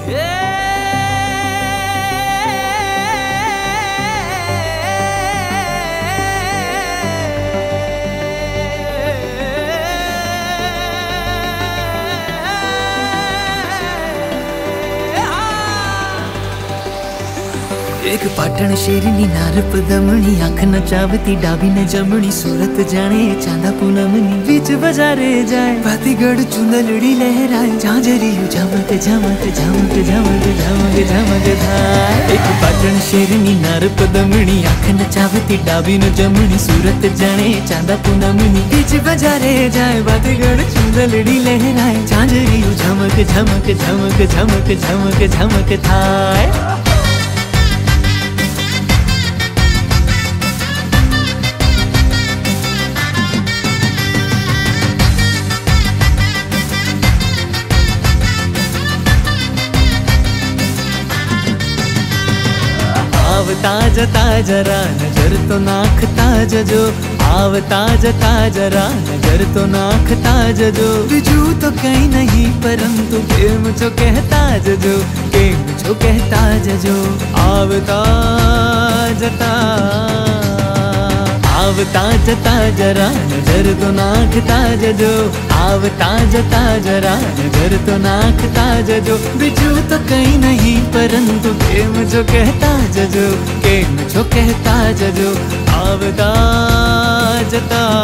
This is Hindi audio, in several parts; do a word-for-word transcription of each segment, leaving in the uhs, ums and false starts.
एक पाटण शेरनी नार पदमणी आँख नचावती डाबी न जमणी सूरत जाने चांदा पूनमनी बीच बजारे जाए भातीगढ़ चुंदलड़ी लहराए झांझरी झमक झमक झमक झमक झमक झमक धाए। एक पाटण शेरनी नार पदमणी आँख नचावती डाबी न जमणी सूरत जाने चांदा पूनमनी बीच बजारे जाए भातीगढ़ चुंदलड़ी लहराए झांझरी झमक झमक झमक झमक झमक झमक थाए। ताज ताजरा नजर तो नाख ताज जो आव ताज ताजरा नजर तो नाख ताज जो बिजू तो कहीं नहीं परंतु प्रेम जो कहता जो प्रेम जो कहता जो आव ताज आव ताज ताजरा नजर तो नाख ताज जो आव ताज ताजरा नजर तो नाख ताज जो बिजू तो कहीं नहीं परंतु प्रेम जो कहता जो प्रेम जो कहता जो आव ताज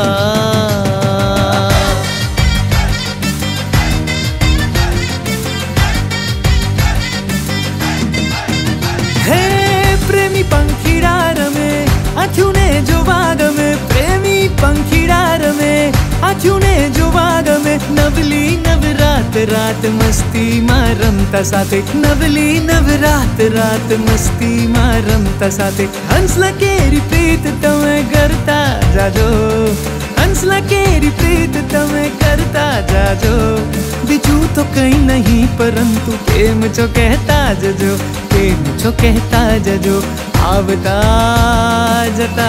हे प्रेमी पंखीडार में आँखों ने जो बाग में प्रेमी पंखीडार में आँखों ने जो बाग में नवली नवरात रात मस्ती मारमता साथे नवली नवरात रात मस्ती मारमता साथे हंसला केरी प्रीत तमें करता जाजो हंसला केरी प्रीत तमें करता जाजो बिजू तो कहीं नहीं परंतु प्रेम जो कहता जो प्रेम जो कहता जो आवता जता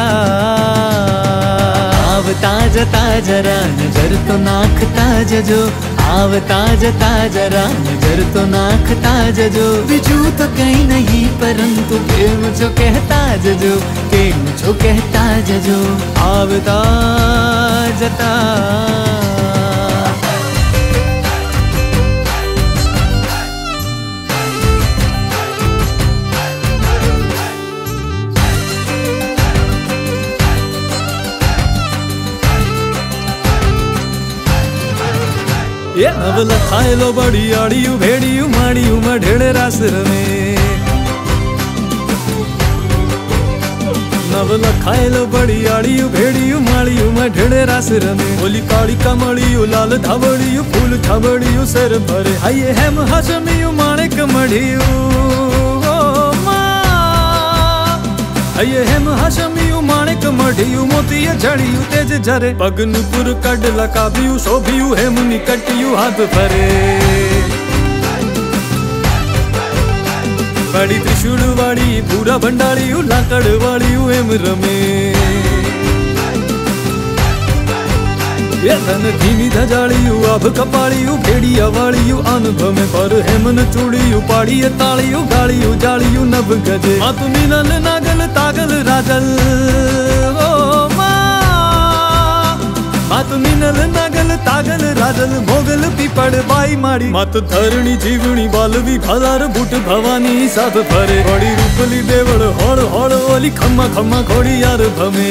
आवता जता जरा नजर तो नाख ताज जो आवता जता जरा नजर तो नाख ताज जो बिजू तो कहीं नहीं परंतु प्रेम जो कहता जो प्रेम जो कहता जो आवता जता ये नवल खाए लो बड़ी आड़ियू भेड़ियू माड़ियू में ढेड़े रासर में नवल खाए लो बड़ी आड़ियू भेड़ियू माड़ियू में ढेड़े रासर में बोली काली कमड़ियू लाल धावड़ियू फूल छबड़ियू सर भरे आइए हेम हसमियू माणिक मढ़ियू आइए हेम हसमियू माणिक मढ़ियू मोतिया जड़ियू तेज झरे पगनपुर कडला काबियू शोभियू हेमुनी कटियू हाथ भरे बड़ी त्रिशूल वाड़ी पूरा भंडारियू लाकड़ वाड़ियू हेम रमे ये धन धीमी धजाड़ियू आभ कपाड़ियू भेड़िया वाड़ियू अनुभव में पर हेमन चूड़ियू पाड़िय ताड़ियू गाड़ियू जाड़ियू नभ गजे मातु मिनल नागल तागल राजल ओ माँ मातु मिनल नागल तागल राजल मोगल पीपड़ बाई माड़ी मातु धरणी जीवनी बालवी भलार बूट भवानी साथ भरे बड़ी रूपली देवड़ होड़ होड़ ओली खम्मा खम्मा घोड़ी यार भमे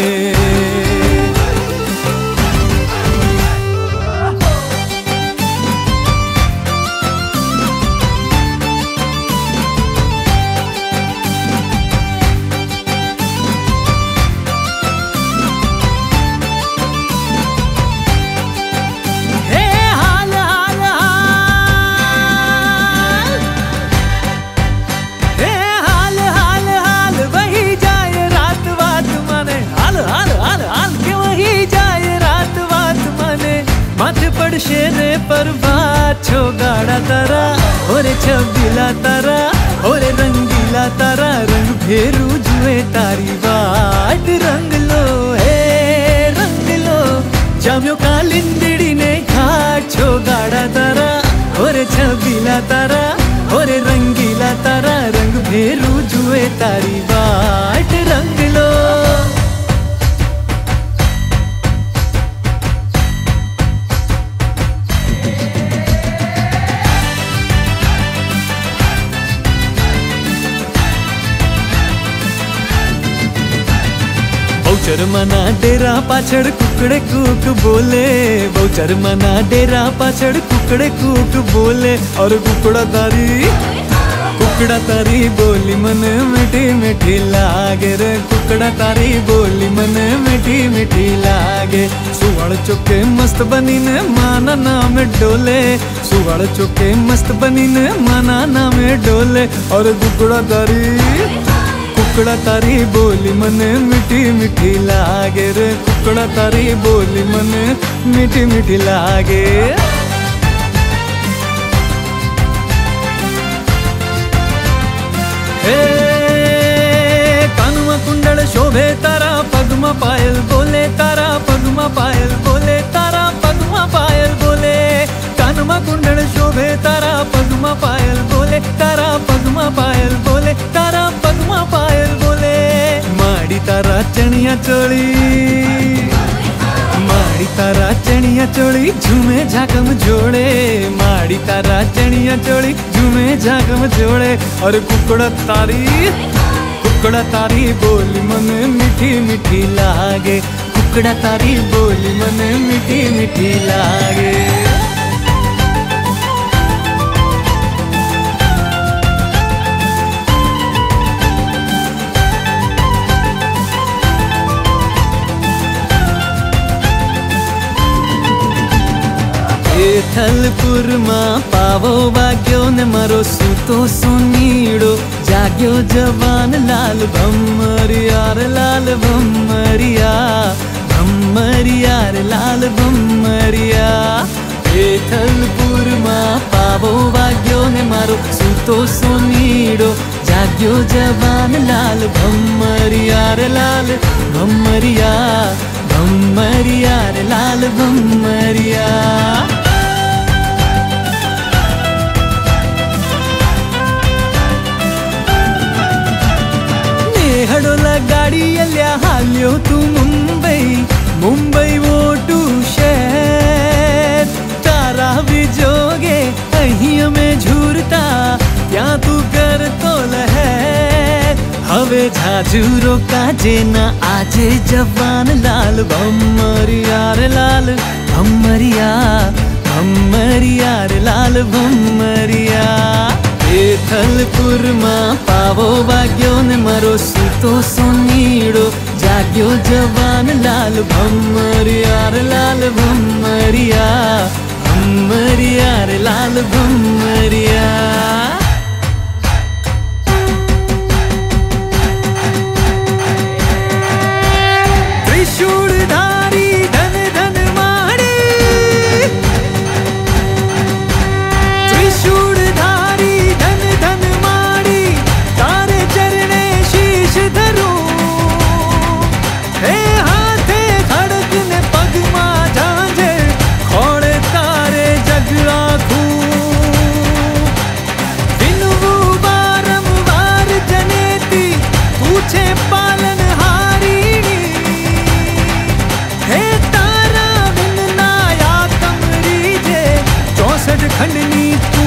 शेरे पर बात छो गाड़ा तारा ओरे छबीला तारा ओरे रंगीला तारा रंग भेरू जुए तारी बाट रंग लो हे रंग लो जाम्यो कालिंदड़ी ने घाट छो गाड़ा तारा ओरे छबीला तारा ओरे रंगी बहुचर मना डेरा पाछड़ कुकड़े कूक बोले, बहुचर मना डेरा पाछड़ कुकड़े कूक बोले। और कुकड़ा तारी कुकड़ा तारी बोली मन मीठी मीठी लागे रे, कुकड़ा तारी बोली मन मीठी मीठी लागे। सुवड़ चुके मस्त बनी ने माना नाम डोले, सुवड़ चुके मस्त बनी ने माना नाम डोले। और कुकड़ा तारी कुकड़ा तारी बोली मन मीठी मीठी लागे रे, कुकड़ा तारी बोली मन मीठी मीठी लागे। हे कानुमा कुंडल शोभे तारा पगमा पायल बोले, तारा पगमा पायल बोले, तारा पगमा पायल बोले। कानुमा कुंडल शोभे तारा पगमा पायल बोले, तारा पगमा पायल बोले, तारा पगमा पायल बोले। माड़ी तारा चनिया चोली, माड़ी तारा चनिया चोली झूमे झाकम जोड़े, माड़ी तारा चनिया चोली झूमे झाकम जोड़े। और कुकड़ा तारी कुकड़ा तारी बोली मन मीठी मीठी लागे, कुकड़ा तारी बोली मन मीठी मीठी लागे। थलपुर मां पावो वाग्यो ने मारो सूतो सोनीड़ो, जाग्यो जवान लाल भम्मरिया रे लाल भम्मरिया, भम्मरिया रे लाल भम्मरिया। थलपुर मां पावो वाग्यो ने मारो सूतो सोनीड़ो, जाग्यो जवान लाल भम्मरिया रे लाल भम्मरिया, भम्मरिया रे लाल भम्मरिया। हडोला गाड़ी अल्या हाल्यो तू मुंबई, मुंबई वो टू शहर। तारा भी जोगे अहिया में झूरता, क्या तू कर तो लहर। हवे झाझूरो काजे ना आजे जवान लाल भम्मरिया रे लाल भम्मरिया, भम्मरिया रे लाल भम्मरिया। थलपुर मां पावो वाग्यो ने मारो सूतो सोनीड़ो, जाग्यो जवान लाल भम्मरिया रे लाल भम्मरिया, भम्मरिया रे लाल भम्मरिया। त्रिशूलधारी धन धन माड़े, त्रिशूलधारी पालन हारिणी। हे तारा बिन नाया कमरी जे चौसठ खंडनी